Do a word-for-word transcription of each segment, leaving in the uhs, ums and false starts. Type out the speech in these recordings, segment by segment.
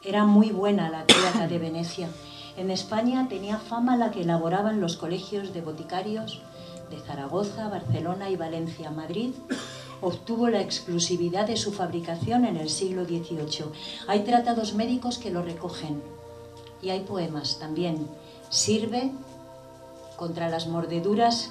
Era muy buena la tríada de Venecia. En España tenía fama la que elaboraban los colegios de boticarios de Zaragoza, Barcelona y Valencia. Madrid obtuvo la exclusividad de su fabricación en el siglo dieciocho. Hay tratados médicos que lo recogen y hay poemas también. Sirve contra las mordeduras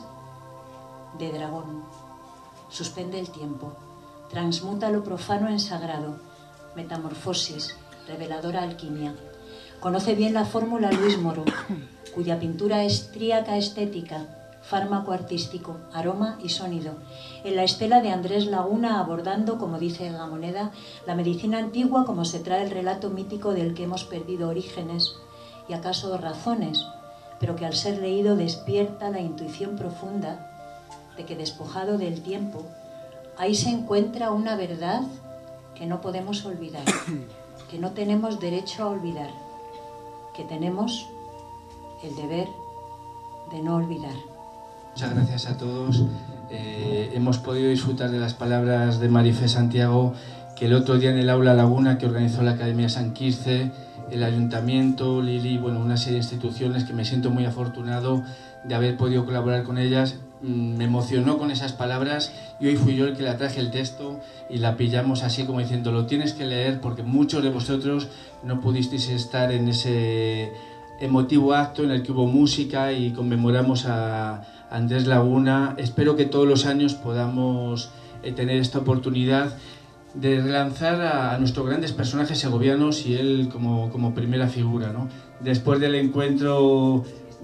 de dragón. Suspende el tiempo. Transmuta lo profano en sagrado. Metamorfosis. Reveladora alquimia. Conoce bien la fórmula Luis Moro, cuya pintura es tríaca estética, fármaco artístico, aroma y sonido. En la estela de Andrés Laguna, abordando, como dice Gamoneda, la medicina antigua como se trae el relato mítico del que hemos perdido orígenes y acaso razones, pero que al ser leído despierta la intuición profunda de que, despojado del tiempo, ahí se encuentra una verdad que no podemos olvidar, que no tenemos derecho a olvidar, que tenemos el deber de no olvidar. Muchas gracias a todos. Eh, hemos podido disfrutar de las palabras de Marifé Santiago, que el otro día en el Aula Laguna que organizó la Academia San Quirce, el Ayuntamiento, Lili, bueno, una serie de instituciones que me siento muy afortunado de haber podido colaborar con ellas. Me emocionó con esas palabras y hoy fui yo el que la traje el texto y la pillamos así como diciendo, lo tienes que leer porque muchos de vosotros no pudisteis estar en ese emotivo acto en el que hubo música y conmemoramos a Andrés Laguna. Espero que todos los años podamos eh, tener esta oportunidad de relanzar a, a nuestros grandes personajes segovianos y él como, como primera figura, ¿no? Después del encuentro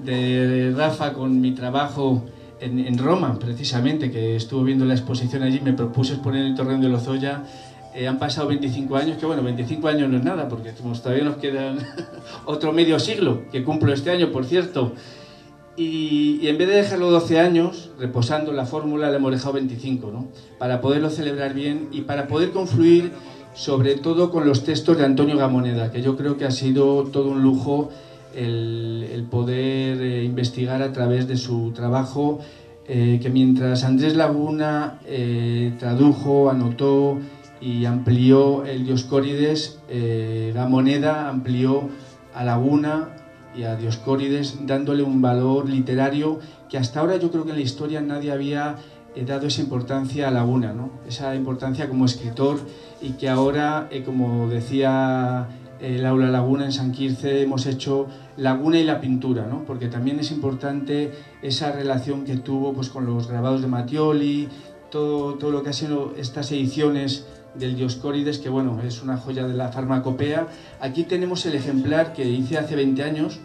de Rafa con mi trabajo en, en Roma, precisamente, que estuvo viendo la exposición allí, me propuse exponer en el Torreón de Lozoya. Eh, han pasado veinticinco años, que bueno, veinticinco años no es nada, porque todavía nos quedan otro medio siglo, que cumplo este año, por cierto. Y, y en vez de dejarlo doce años, reposando la fórmula, le hemos dejado veinticinco, ¿no? Para poderlo celebrar bien y para poder confluir, sobre todo con los textos de Antonio Gamoneda, que yo creo que ha sido todo un lujo el, el poder eh, investigar a través de su trabajo, eh, que mientras Andrés Laguna eh, tradujo, anotó y amplió el Dioscórides, eh, Gamoneda amplió a Laguna y a Dioscórides, dándole un valor literario que hasta ahora yo creo que en la historia nadie había eh, dado esa importancia a Laguna, ¿no? Esa importancia como escritor, y que ahora, eh, como decía el Aula Laguna en San Quirce, hemos hecho Laguna y la pintura, ¿no? Porque también es importante esa relación que tuvo pues, con los grabados de Mattioli, todo, todo lo que ha sido estas ediciones del Dioscórides, que bueno, es una joya de la farmacopea. Aquí tenemos el ejemplar que hice hace veinte años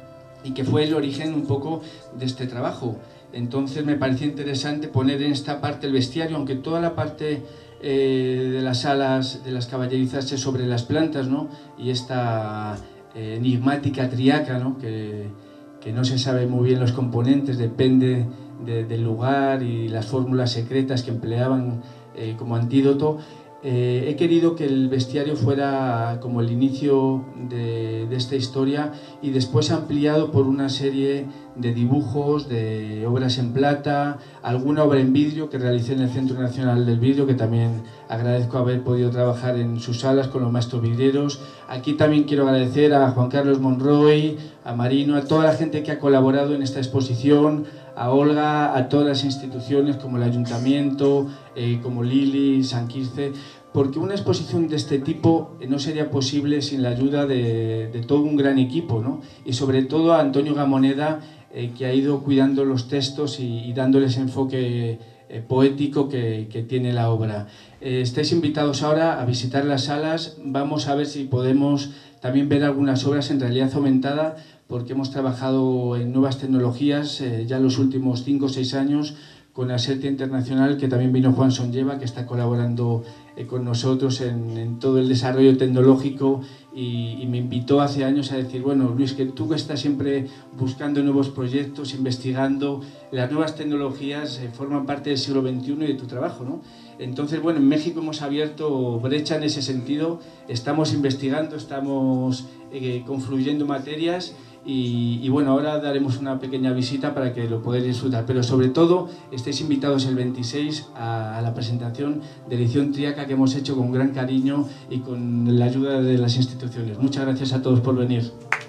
y que fue el origen un poco de este trabajo. Entonces me pareció interesante poner en esta parte el bestiario, aunque toda la parte eh, de las alas de las caballerizas es sobre las plantas, ¿no? Y esta eh, enigmática triaca, ¿no? Que, que no se sabe muy bien los componentes, depende de, del lugar y las fórmulas secretas que empleaban eh, como antídoto. Eh, he querido que el bestiario fuera como el inicio de, de esta historia y después ampliado por una serie de dibujos, de obras en plata, alguna obra en vidrio que realicé en el Centro Nacional del Vidrio, que también agradezco haber podido trabajar en sus salas con los maestros vidrieros. Aquí también quiero agradecer a Juan Carlos Monroy, a Marino, a toda la gente que ha colaborado en esta exposición, a Olga, a todas las instituciones como el Ayuntamiento, eh, como Lili, San Quirce, porque una exposición de este tipo no sería posible sin la ayuda de, de todo un gran equipo, ¿no? Y sobre todo a Antonio Gamoneda, eh, que ha ido cuidando los textos y, y dándoles enfoque eh, poético que, que tiene la obra. Eh, estáis invitados ahora a visitar las salas. Vamos a ver si podemos también ver algunas obras en realidad aumentada, porque hemos trabajado en nuevas tecnologías eh, ya en los últimos cinco o seis años con Asertia Internacional, que también vino Juan Sonlleva, que está colaborando eh, con nosotros en, en todo el desarrollo tecnológico, y, y me invitó hace años a decir, bueno, Luis, que tú que estás siempre buscando nuevos proyectos, investigando, las nuevas tecnologías eh, forman parte del siglo veintiuno y de tu trabajo, ¿no? Entonces, bueno, en México hemos abierto brecha en ese sentido, estamos investigando, estamos eh, confluyendo materias, Y, y bueno, ahora daremos una pequeña visita para que lo podáis disfrutar, pero sobre todo estáis invitados el veintiséis a, a la presentación de Edición Triaca que hemos hecho con gran cariño y con la ayuda de las instituciones. Muchas gracias a todos por venir.